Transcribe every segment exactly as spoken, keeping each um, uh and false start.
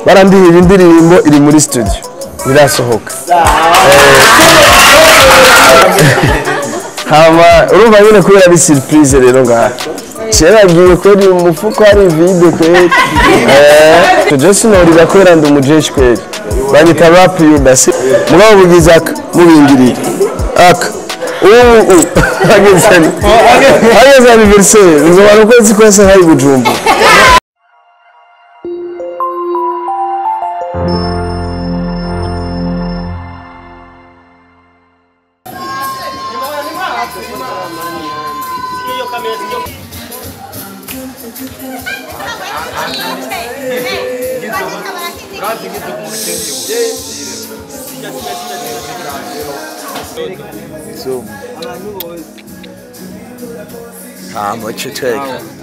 barandihira indirimbo iri muri studio birasohoka hama urumva nyine kubera ari surprise rero ngaha kera agiye kweri umufuko ari vide kweri eh je sinori bakwera ndi umujeshi kweri banyita rap yudasi mugabo bugize aka mubingirira aka ubu ageze ageze anniversaire nzobana ukwezi kwese hari Bujumbu So, how much you take?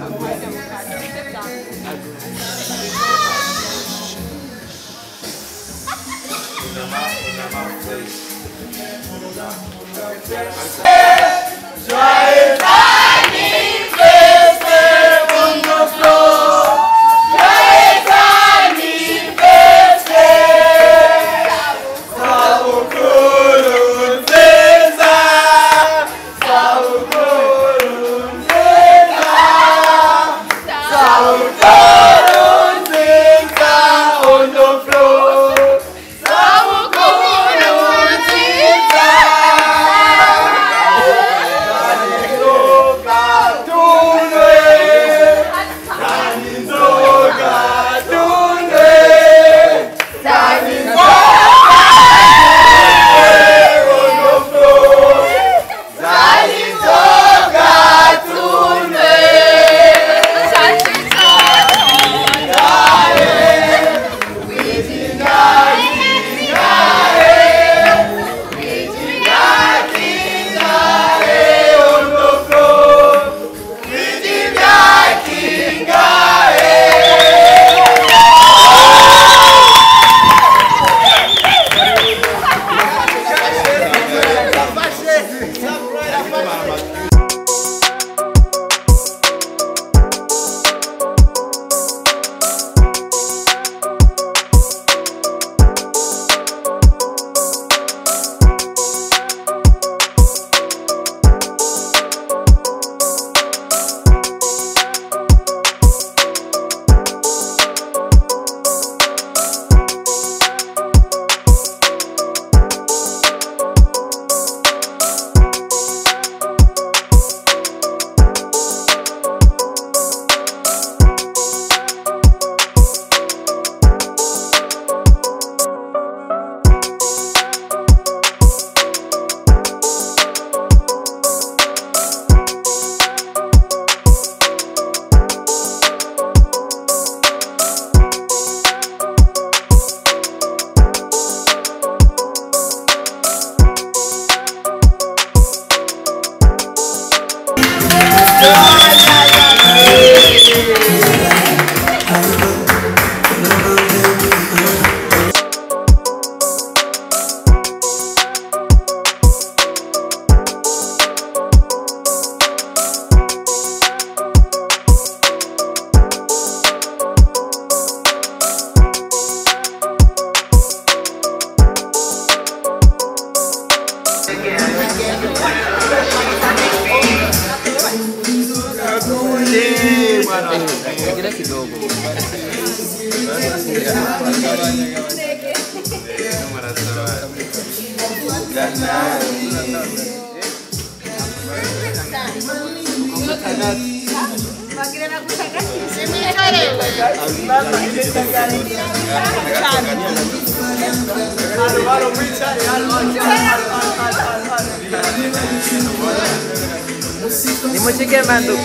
Nimushike mando.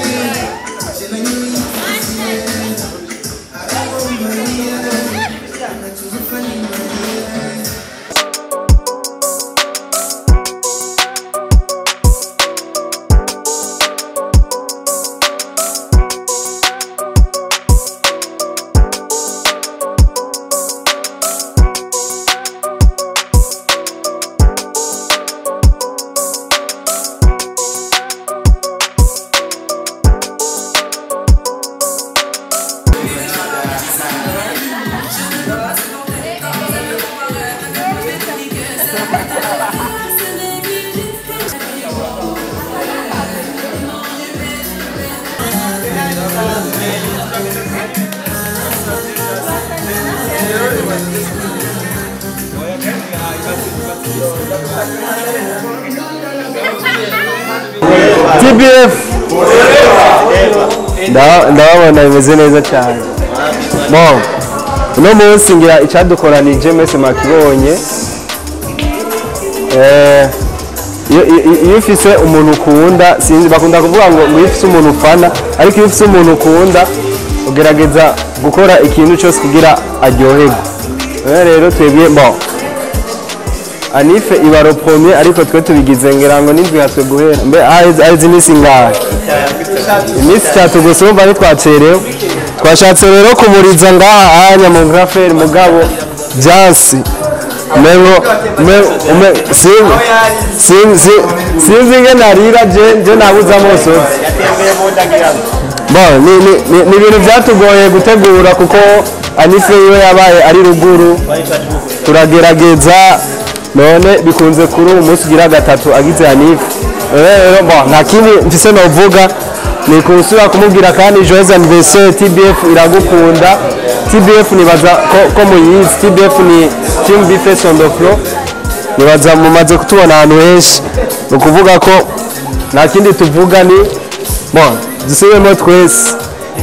T B F ndababona bimeze neza cyane. Bon, uno munsi ngira icyadukoranije mwese makibonye. Eh, iyo ufise umuntu ukunda, sinzi bakunda kuvuga ngo iyo ufise umuntu ufana, ariko iyo ufise umuntu ukunda ugerageza gukora ikintu cyose kugira aryoherwe. Rero twebwe bon Anife ibaro premier ariko twe tubigize ngira ngo nindwi hatwe guhera mbe aizi nisi ngaha imisi cyatu gusumva ni twacerewe twashatse rero kumuriza ngaha anya mu graferi mugabo byansi mengo me sinzi sinzi nge narira je je nabuza moso bon ni ni ni ibintu byatugoye gutegura kuko Anife yo yabaye ari ruguru turagerageza none bikunze kuri umunsi ugira gatatu agize Anife rero bon nta kindi mfise novuga ni kusura kumubwira kandi joyeux anniversaire T B F iragukunda. T B F nibaza ko, ko muyizi T B F ni team bifes on the floor nibaza mumaze kutubona ahantu henshi ukuvuga ko nta kindi tuvuga ni bon dusubiremo twese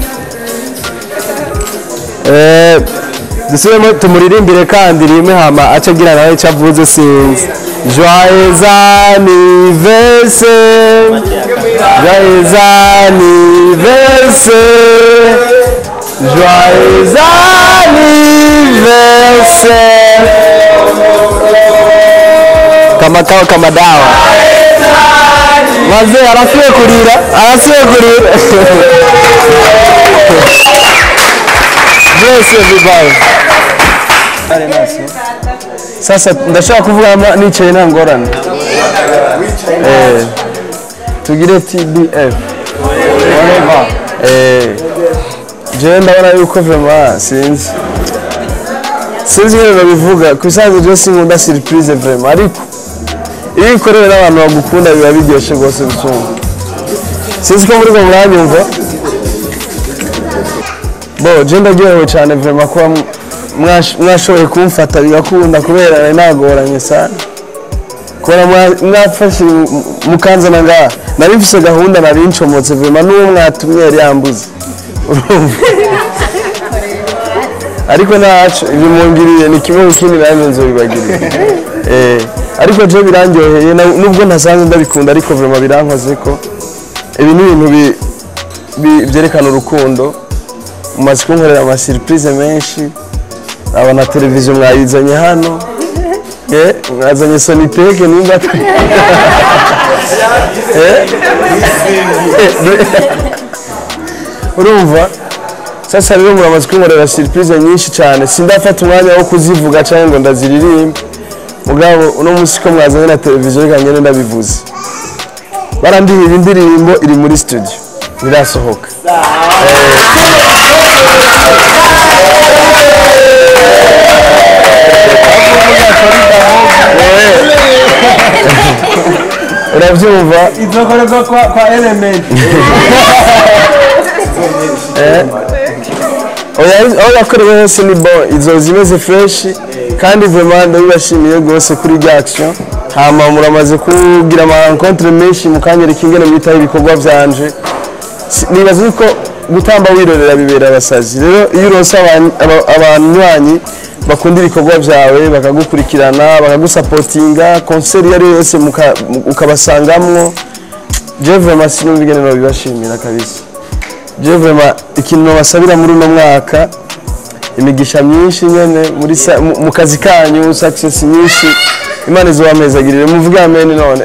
eh dusubiremo tumuririmbire kandi rimwe hama acagira nawe cavuze sinzi joyeux anniversaire joyeux anniversaire joyeux anniversaire kama kawa kama dawa wazee arasiwe kurira arasiwe kurira bless everybody. Sasa ndashaka kuvuga nicaye nta ngorane eh tugire T B F eh je ndabona yuko vraiment sinzi sinzi rero bivuga kusanzwe je sinkunda surprise vraiment ariko iyo ikorera n'abantu bagukunda biba biryoshe gose bisumba sinzi ko muri ko muranyumva bo je ndagyewe cyane vraiment ko mwashoboye kumfata bigakunda kubera nagoranye sana kora mwafashe mukanzana ngaha nari mfise gahunda nari ncomotse vraiment n'uwo mwatumye yari yambuze ariko nacu ibimungiriye ni kimwe kindi nawe nzobibagira eh ariko je birangyoheye nubwo ntasanzwe ndabikunda ariko vraiment birankoze ko ibi ni ibintu byerekana urukundo umaze kunkorera ama surprise menshi abana televiziyo mwayizanye hano eh mwazanye soniteke nimba eh urumva sasa rero muramaze kunkorera surprise nyinshi cyane sindafata umwanya wo kuzivuga cyangwa ngo ndaziririmba mugabo uno munsi ko mwazanye na televiziyo reka ngene ndabivuze barandiye indirimbo iri muri studio birasohoka urabyumva izokorerwa kwa kwa element eh oya oya yakorewe hose ni bon izo zimeze fresh kandi vraiment ndabashimiye gose kuri reaction hama muramaze kugira ama rencontre menshi mukanyereka ingene mwitaho ibikorwa byanje nibaza yuko gutamba wirorera bibera abasazi rero iyo uronse abanywanyi bakunda ibikorwa byawe bakagukurikirana bakagusupportinga concert yari yose ukabasangamwo je vraiment sinumva ingene no bibashimira kabisa je vraiment ikintu basabira muri uno mwaka imigisha myinshi nyene muri mu kazi kanyu success nyinshi Imana izobamezagirire muvuga amen none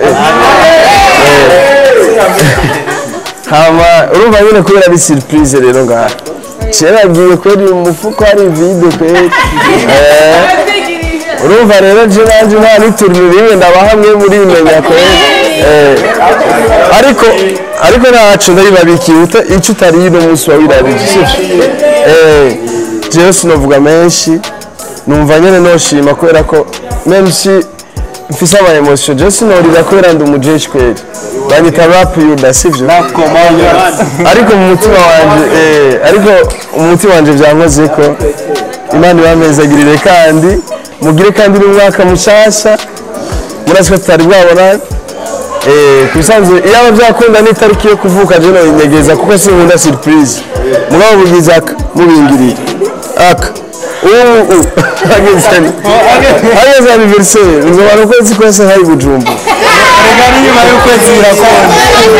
hama urumva nyine kubera ari surprise rero ngaha cyeragiye kweri umufuko ari vide kweri eh urumva rero je nanje nta niturnire ndabahamwe muri imenya kweri eh ariko ariko nacu ndabibabikiye icyo utari no munsi wa wirabije eh je sinovuga menshi numva nyene noshima kubera ko même si mfise ama emotion je sinorira kubera ndi umujeshi kweri banyita rap yuda sivyo ariko mu mutima wanje eh ariko umutima wanje byankoze ko Imana ibamezagirire kandi mugire kandi n'umwaka mushasha muraswe tutari bwabona eh kusanzwe iyo byakunda ni tariki yo kuvuka je no nyegeza kuko sinkunda surprise mugabo bugize aka mubingiriye aka ubu agezani agezani anniversaire nzobara ukwezi kose hari bujumbu nyuma y'ukwezi birakunda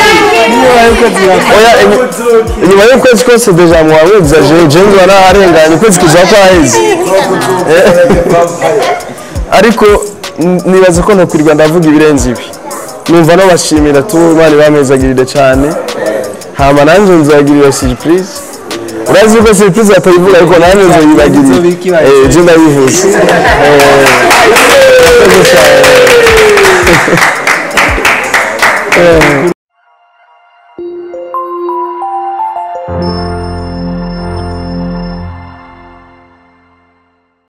oya nyuma y'ukwezi kose deja mu wawe byaje je nzobara arenganye ukwezi kuzakwa hezi ariko nibaza ko no kwirwa ndavuga ibirenze ibi numva no bashimira tu bari bamezagirire cyane hama nanje nzagirira surprise urazi ko surprise atayivuga ariko nanje nzayibagirira eh je ndayivuze eh